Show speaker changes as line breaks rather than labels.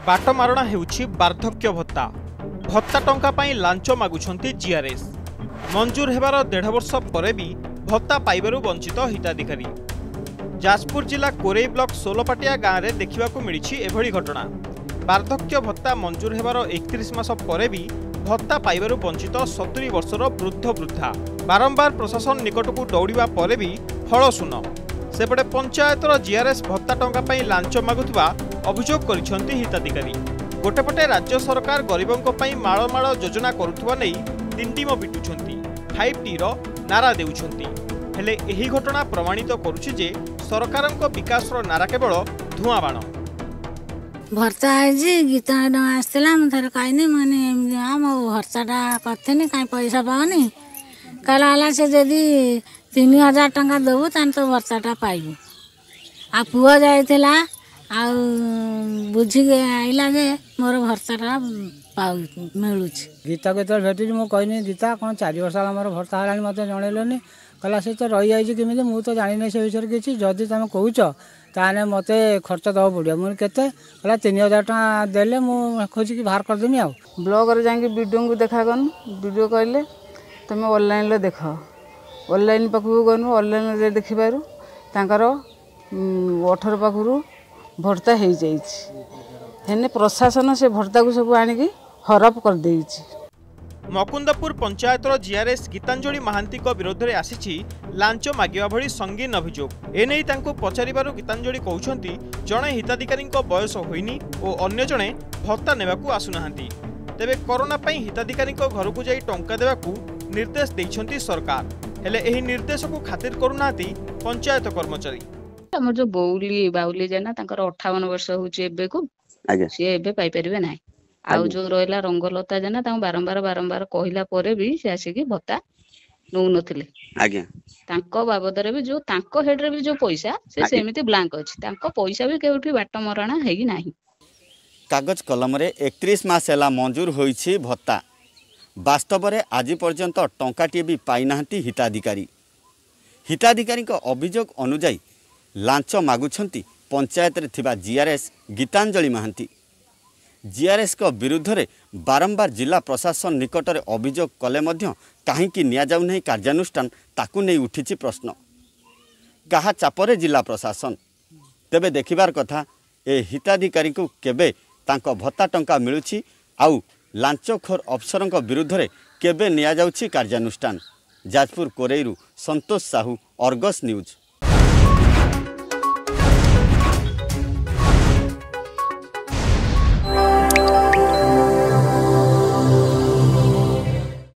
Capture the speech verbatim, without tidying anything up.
बाटमारणा हेउछि वार्धक्य भत्ता भत्ता टंका पाई लांच मागुछंती जीआरएस मंजूर हेबार डेढ़ वर्ष पर भी भत्ता पाइबारु वंचित हिताधिकारी। जाजपुर जिला कोरेई ब्लॉक सोलपाटिया गाँव में देखा मिली एभली घटना। वार्धक्य भत्ता मंजूर हेबार एकतीस मास पर भी भत्ता पाइबारु वंचित सत्तरी वर्षर वृद्ध वृद्धा बारंबार प्रशासन निकट को दौड़ा पर भी फल शून्य। सेपटे पंचायतर जीआरएस भत्ता टंका पाई लांच मागुवा अभियोग करिसेंती हिताधिकारी। गोटेपटे राज्य सरकार गरीबों पाई माळ माळ योजना करुवा नहीं तिंटिम पिटुछंती फाइव टी रो नारा देउछंती। हेले एही घटना प्रमाणित करुछि जे सरकारक विकासर नारा केवल धुआं बाण।
भर्ता है गीता आसला मुझे कहीं मैंने हम भर्ताटा करते कहीं पैसा पाओनी कहला से जदि तीन हजार टंका देवु तान तो भर्ताटा पाइबू। आ पुआ जाइला आ बुझी आइला जे मोर भर्ताटा पाउ मिलू।
गीता के भेटी मुझे कहनी गीता कौन चार वर्ष मोर भर्ता है मत जनइलनि कहला से तो रही जाइए कमी मुझे तो जानी से विषय किसी जदि तुम कौच ताने मत खर्च दवा पड़ो मुझे केते कहला तीन हजार टाँग देले मुझे खोजिक बाहर करदेमी। आ
ब्लॉक जाकि वीडियो को देखा गनु वीडियो कहले तुम ऑनलाइन देख ऑनलाइन पाखु गनु ऑनलाइन देखिबारु तांकर अठर पाखु भर्ता हो जाइए प्रशासन से भर्ता को सब आनिकी हरप कर देइछि।
मकुंदपुर पंचायतर जीआरएस गीतांजलि महांती विरोध में आसी लांच मागिवा भली संगीन अभियोग। एने पचारिबारु गीतांजलि कहउछंती जणे हिताधिकारी बयस होइनी और अन्य जणे भत्ता नेबाकू आसुनाहांती। तेबे कोरोना पई हिताधिकारी घर को जाई टंका देबाकू निर्देश दैछंती सरकार। हेले एही निर्देश को खातिर करुनाहांती पंचायत कर्मचारी।
हमर जो बौली बाउली जेना तांकर अट्ठावन वर्ष होउची एबे को सी एबे पाई परिबे नाही। आउ जो रहिला रंगलता जेना तां बारंबार बारंबार कहिला परे भी से आसिकी भत्ता नौ नथिले। आज्ञा तांको बाबदरे भी जो तांको हेड रे भी जो पैसा से सेमिति ब्लैंक अछि तांको पैसा भी केउठी बाट मरणा हेगी नाही।
कागज कलम रे एकतीस मास एला मंजूर होईछि भत्ता वास्तव रे आज पर्यंत टंकाटी भी पाई नाहंती हिताधिकारी। हिताधिकारी को अभियोग अनुजाई लांच मागुछंती पंचायत रे थिबा जीआरएस गीतांजलि महांती। जीआरएस को विरुद्ध रे बारंबार जिला प्रशासन निकट रे अभियोग कले मध्य काहेकि निया जाउ नहीं कार्यानुष्ठान ताकू नहीं उठिछि प्रश्न। कहा चापरे जिला प्रशासन तेबे देखिबार कथा ए हिताधिकारी को केबे तांको भत्ता टंका मिलुछि आउ लांचखोर अफसरंक विरुद्ध रे केबे निया जाउछि कार्यानुष्ठान। जाजपुर कोरेईरु संतोष साहू, अर्गस न्यूज।